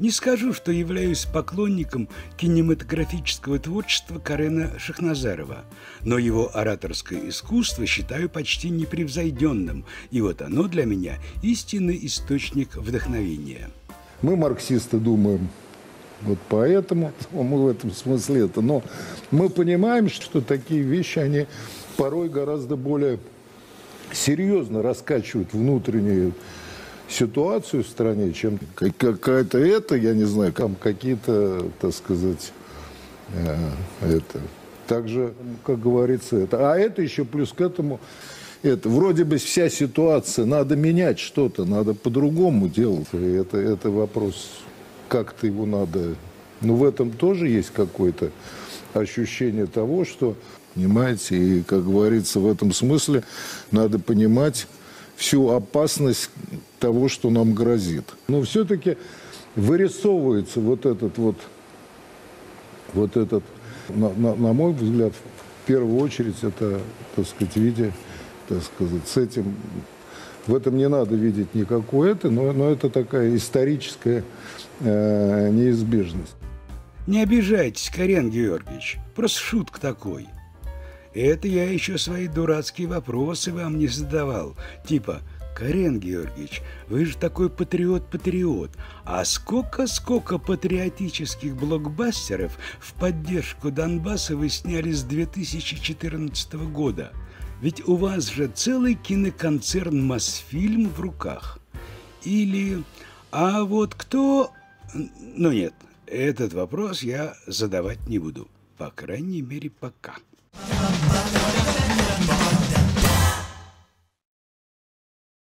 Не скажу, что являюсь поклонником кинематографического творчества Карена Шахназарова, но его ораторское искусство считаю почти непревзойденным, и вот оно для меня истинный источник вдохновения. Мы, марксисты, думаем вот поэтому, мы в этом смысле это, но мы понимаем, что такие вещи, они порой гораздо более серьезно раскачивают внутреннюю ситуацию в стране, чем какая-то я не знаю, там какие-то, так сказать, также, как говорится, это. А это еще плюс к этому, вроде бы вся ситуация, надо менять что-то, надо по-другому делать. И это вопрос, как-то его надо... Ну, в этом тоже есть какое-то ощущение того, что, понимаете, и, как говорится, в этом смысле надо понимать всю опасность того, что нам грозит. Но все-таки вырисовывается вот этот, на мой взгляд, в первую очередь, это, так сказать, виде, так сказать, с этим, в этом не надо видеть никакой но это такая историческая неизбежность. Не обижайтесь, Карен Георгиевич, просто шутка такой. Это я еще свои дурацкие вопросы вам не задавал. Типа, Карен Георгиевич, вы же такой патриот, а сколько патриотических блокбастеров в поддержку Донбасса вы сняли с 2014 года? Ведь у вас же целый киноконцерн «Мосфильм» в руках. Или, а вот кто... Ну нет, этот вопрос я задавать не буду. По крайней мере, пока.